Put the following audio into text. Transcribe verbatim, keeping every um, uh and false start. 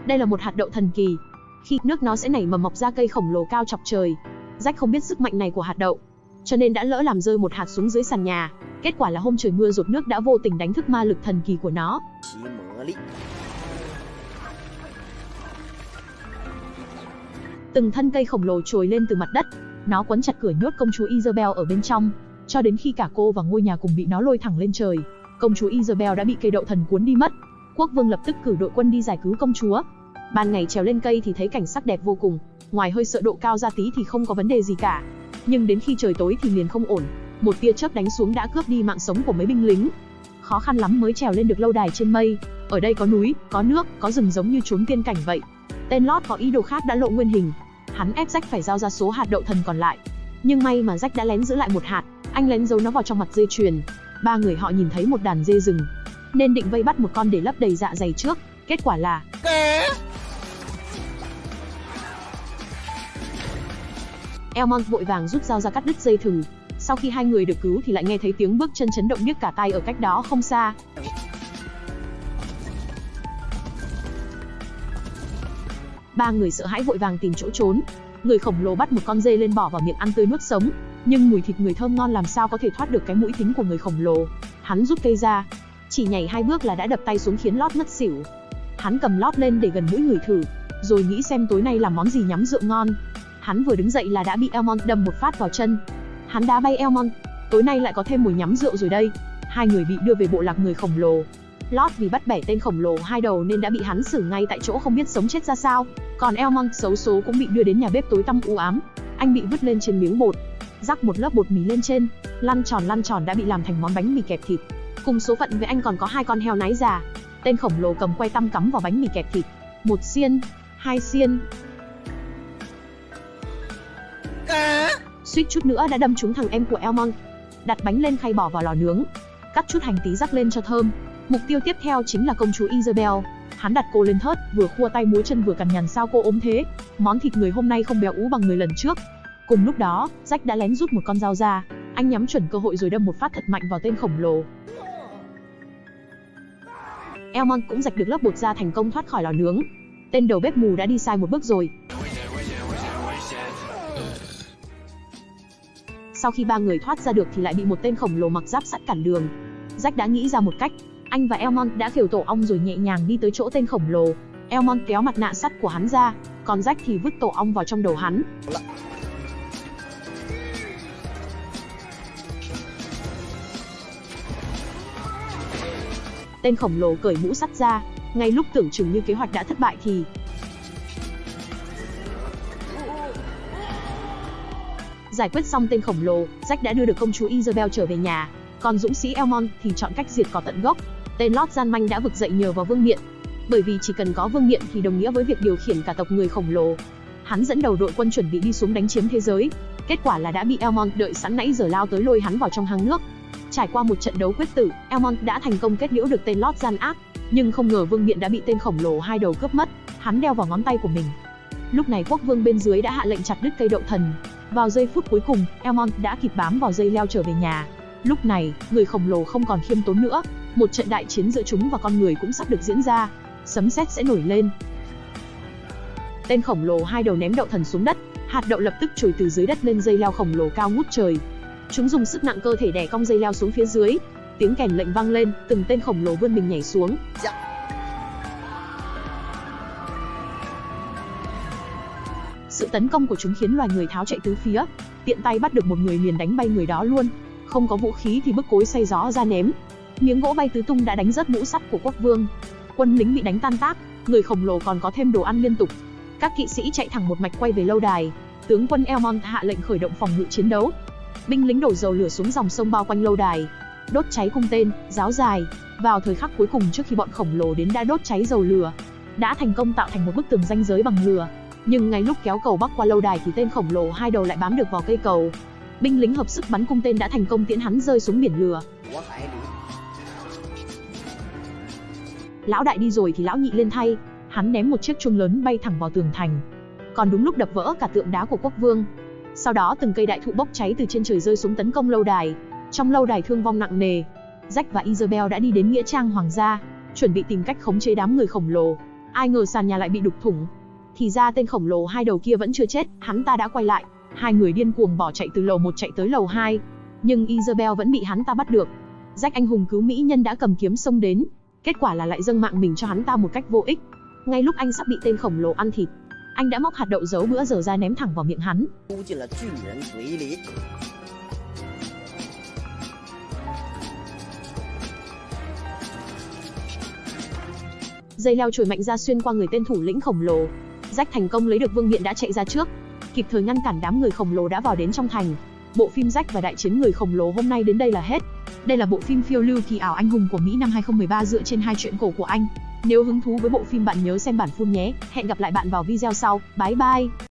Đây là một hạt đậu thần kỳ. Khi nước nó sẽ nảy mầm mọc ra cây khổng lồ cao chọc trời. Jack không biết sức mạnh này của hạt đậu, cho nên đã lỡ làm rơi một hạt xuống dưới sàn nhà. Kết quả là hôm trời mưa giọt nước đã vô tình đánh thức ma lực thần kỳ của nó. Từng thân cây khổng lồ trồi lên từ mặt đất. Nó quấn chặt cửa nhốt công chúa Isabel ở bên trong, cho đến khi cả cô và ngôi nhà cùng bị nó lôi thẳng lên trời. Công chúa Isabel đã bị cây đậu thần cuốn đi mất. Quốc vương lập tức cử đội quân đi giải cứu công chúa. Ban ngày trèo lên cây thì thấy cảnh sắc đẹp vô cùng, ngoài hơi sợ độ cao ra tí thì không có vấn đề gì cả. Nhưng đến khi trời tối thì liền không ổn. Một tia chớp đánh xuống đã cướp đi mạng sống của mấy binh lính. Khó khăn lắm mới trèo lên được lâu đài trên mây. Ở đây có núi, có nước, có rừng giống như chốn tiên cảnh vậy. Tên Lót có ý đồ khác đã lộ nguyên hình. Hắn ép Jack phải giao ra số hạt đậu thần còn lại. Nhưng may mà Jack đã lén giữ lại một hạt. Anh lén giấu nó vào trong mặt dây chuyền. Ba người họ nhìn thấy một đàn dê rừng, nên định vây bắt một con để lấp đầy dạ dày trước. Kết quả là Elmont vội vàng rút dao ra cắt đứt dây thừng. Sau khi hai người được cứu thì lại nghe thấy tiếng bước chân chấn động nhức cả tai ở cách đó không xa. Ba người sợ hãi vội vàng tìm chỗ trốn. Người khổng lồ bắt một con dê lên bỏ vào miệng ăn tươi nuốt sống. Nhưng mùi thịt người thơm ngon làm sao có thể thoát được cái mũi thính của người khổng lồ. Hắn rút cây ra, chỉ nhảy hai bước là đã đập tay xuống khiến Lót ngất xỉu. Hắn cầm Lót lên để gần mũi ngửi thử, rồi nghĩ xem tối nay làm món gì nhắm rượu ngon. Hắn vừa đứng dậy là đã bị Elmont đâm một phát vào chân. Hắn đá bay Elmont. Tối nay lại có thêm mùi nhắm rượu rồi đây. Hai người bị đưa về bộ lạc người khổng lồ. Lót vì bắt bẻ tên khổng lồ hai đầu nên đã bị hắn xử ngay tại chỗ không biết sống chết ra sao. Còn Elmont xấu số cũng bị đưa đến nhà bếp tối tăm u ám. Anh bị vứt lên trên miếng bột, rắc một lớp bột mì lên trên, lăn tròn lăn tròn đã bị làm thành món bánh mì kẹp thịt. Cùng số phận với anh còn có hai con heo nái già. Tên khổng lồ cầm que tăm cắm vào bánh mì kẹp thịt. Một xiên, hai xiên, suýt chút nữa đã đâm trúng thằng em của Elmont. Đặt bánh lên khay bỏ vào lò nướng, cắt chút hành tí rắc lên cho thơm. Mục tiêu tiếp theo chính là công chúa Isabel. Hắn đặt cô lên thớt, vừa khua tay múa chân vừa cằn nhằn sao cô ốm thế. Món thịt người hôm nay không béo ú bằng người lần trước. Cùng lúc đó, Jack đã lén rút một con dao ra. Anh nhắm chuẩn cơ hội rồi đâm một phát thật mạnh vào tên khổng lồ. Elmont cũng rạch được lớp bột ra thành công thoát khỏi lò nướng. Tên đầu bếp mù đã đi sai một bước rồi. Sau khi ba người thoát ra được thì lại bị một tên khổng lồ mặc giáp sắt cản đường. Jack đã nghĩ ra một cách. Anh và Elmont đã khều tổ ong rồi nhẹ nhàng đi tới chỗ tên khổng lồ. Elmont kéo mặt nạ sắt của hắn ra, còn Jack thì vứt tổ ong vào trong đầu hắn. Tên khổng lồ cởi mũ sắt ra. Ngay lúc tưởng chừng như kế hoạch đã thất bại thì giải quyết xong tên khổng lồ, Jack đã đưa được công chúa Isabel trở về nhà. Còn dũng sĩ Elmont thì chọn cách diệt cỏ tận gốc. Tên Lót gian manh đã vực dậy nhờ vào vương miện, bởi vì chỉ cần có vương miện thì đồng nghĩa với việc điều khiển cả tộc người khổng lồ. Hắn dẫn đầu đội quân chuẩn bị đi xuống đánh chiếm thế giới. Kết quả là đã bị Elmont đợi sẵn nãy giờ lao tới lôi hắn vào trong hang nước. Trải qua một trận đấu quyết tử, Elmont đã thành công kết liễu được tên Lót gian ác. Nhưng không ngờ vương miện đã bị tên khổng lồ hai đầu cướp mất. Hắn đeo vào ngón tay của mình. Lúc này quốc vương bên dưới đã hạ lệnh chặt đứt cây đậu thần. Vào giây phút cuối cùng, Elmont đã kịp bám vào dây leo trở về nhà. Lúc này, người khổng lồ không còn khiêm tốn nữa. Một trận đại chiến giữa chúng và con người cũng sắp được diễn ra. Sấm sét sẽ nổi lên. Tên khổng lồ hai đầu ném đậu thần xuống đất. Hạt đậu lập tức trồi từ dưới đất lên dây leo khổng lồ cao ngút trời. Chúng dùng sức nặng cơ thể đè cong dây leo xuống phía dưới. Tiếng kèn lệnh vang lên, từng tên khổng lồ vươn mình nhảy xuống. Sự tấn công của chúng khiến loài người tháo chạy tứ phía. Tiện tay bắt được một người liền đánh bay người đó luôn. Không có vũ khí thì bức cối xay gió ra ném. Miếng gỗ bay tứ tung đã đánh rớt mũ sắt của quốc vương. Quân lính bị đánh tan tác. Người khổng lồ còn có thêm đồ ăn liên tục. Các kỵ sĩ chạy thẳng một mạch quay về lâu đài. Tướng quân Elmont hạ lệnh khởi động phòng ngự chiến đấu. Binh lính đổ dầu lửa xuống dòng sông bao quanh lâu đài, đốt cháy cung tên, giáo dài. Vào thời khắc cuối cùng trước khi bọn khổng lồ đến đã đốt cháy dầu lửa, đã thành công tạo thành một bức tường ranh giới bằng lửa. Nhưng ngay lúc kéo cầu bắc qua lâu đài thì tên khổng lồ hai đầu lại bám được vào cây cầu. Binh lính hợp sức bắn cung tên đã thành công tiễn hắn rơi xuống biển lửa. Lão đại đi rồi thì lão nhị lên thay. Hắn ném một chiếc chuông lớn bay thẳng vào tường thành. Còn đúng lúc đập vỡ cả tượng đá của quốc vương. Sau đó từng cây đại thụ bốc cháy từ trên trời rơi xuống tấn công lâu đài. Trong lâu đài thương vong nặng nề. Jack và Isabel đã đi đến nghĩa trang hoàng gia, chuẩn bị tìm cách khống chế đám người khổng lồ. Ai ngờ sàn nhà lại bị đục thủng. Thì ra tên khổng lồ hai đầu kia vẫn chưa chết, hắn ta đã quay lại. Hai người điên cuồng bỏ chạy từ lầu một chạy tới lầu hai. Nhưng Isabel vẫn bị hắn ta bắt được. Jack anh hùng cứu mỹ nhân đã cầm kiếm xông đến. Kết quả là lại dâng mạng mình cho hắn ta một cách vô ích. Ngay lúc anh sắp bị tên khổng lồ ăn thịt, anh đã móc hạt đậu giấu bữa giờ ra ném thẳng vào miệng hắn. Dây leo chổi mạnh ra xuyên qua người tên thủ lĩnh khổng lồ. Jack thành công lấy được vương miện đã chạy ra trước, kịp thời ngăn cản đám người khổng lồ đã vào đến trong thành. Bộ phim Jack và đại chiến người khổng lồ hôm nay đến đây là hết. Đây là bộ phim phiêu lưu kỳ ảo anh hùng của Mỹ năm hai không một ba dựa trên hai truyện cổ của Anh. Nếu hứng thú với bộ phim bạn nhớ xem bản full nhé. Hẹn gặp lại bạn vào video sau. Bye bye.